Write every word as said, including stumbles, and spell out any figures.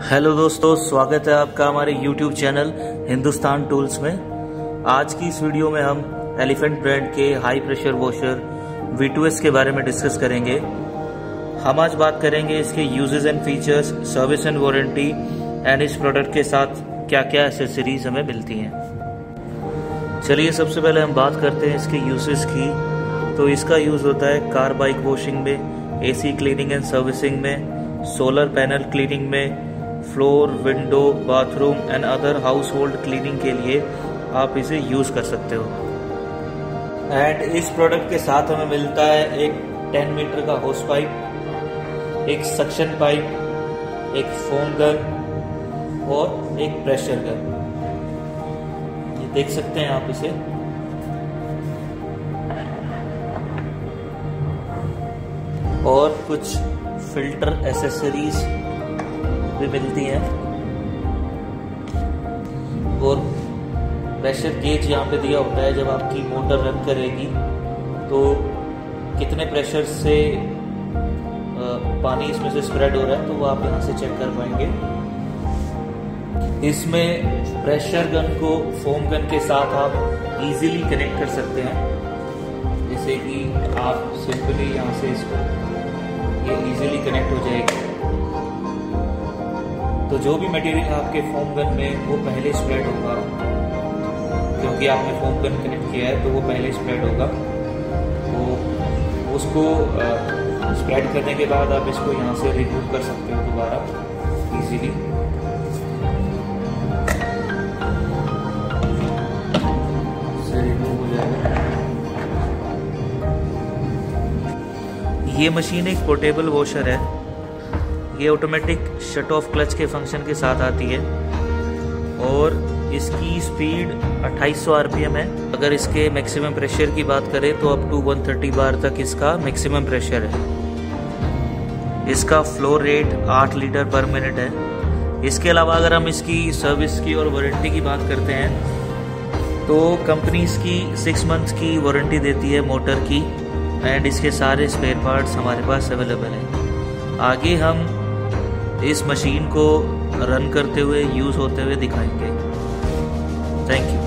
Hello दोस्तों, स्वागत है आपका हमारे यूट्यूब चैनल हिंदुस्तान टूल्स में। आज की इस वीडियो में हम एलिफेंट ब्रांड के high pressure washer V two S के बारे में डिस्कस करेंगे। हम आज बात करेंगे इसके uses and features, service and warranty and इस प्रोडक्ट के साथ क्या क्या एसेसरीज हमें मिलती हैं। चलिए सबसे पहले हम बात करते हैं इसके यूजेस की। तो इसका यूज़ होता है कार बाइक वॉशिंग में, एसी क्लीनिंग एंड सर्विसिंग में, सोलर पैनल क्लीनिंग में, floor, window, bathroom and other household cleaning के लिए आप इसे यूज कर सकते हो। एंड इस प्रोडक्ट के साथ हमें मिलता है एक टेन मीटर का होस पाइप, एक सक्शन पाइप, एक फोम गन और एक प्रेशर गन। ये देख सकते हैं आप इसे। और कुछ फिल्टर एसेसरीज भी मिलती हैं और प्रेशर गेज यहाँ पे दिया होता है। जब आपकी मोटर रन करेगी तो कितने प्रेशर से पानी इसमें से स्प्रेड हो रहा है तो वो आप यहाँ से चेक कर पाएंगे। इसमें प्रेशर गन को फोम गन के साथ आप इजीली कनेक्ट कर सकते हैं, जैसे कि आप सिंपली यहाँ से इसको ये इजीली कनेक्ट हो जाएगी। तो जो भी मटेरियल आपके फोम गन में वो पहले स्प्रेड होगा, क्योंकि आपने फोम गन कनेक्ट किया है तो वो पहले स्प्रेड होगा। तो उसको स्प्रेड करने के बाद आप इसको यहाँ से रिमूव कर सकते हो दोबारा इजीली। से रिमूव हो जाएगा। ये मशीन एक पोर्टेबल वॉशर है। ये ऑटोमेटिक शट ऑफ क्लच के फंक्शन के साथ आती है और इसकी स्पीड अट्ठाईस सौ आर पी एम है। अगर इसके मैक्सिमम प्रेशर की बात करें तो अप टू एक सौ तीस बार तक इसका मैक्सिमम प्रेशर है। इसका फ्लो रेट आठ लीटर पर मिनट है। इसके अलावा अगर हम इसकी सर्विस की और वारंटी की बात करते हैं तो कंपनी इसकी सिक्स मंथ्स की वारंटी देती है मोटर की, एंड इसके सारे स्पेयर पार्ट्स हमारे पास अवेलेबल हैं। आगे हम इस मशीन को रन करते हुए, यूज़ होते हुए दिखाएंगे। Thank you.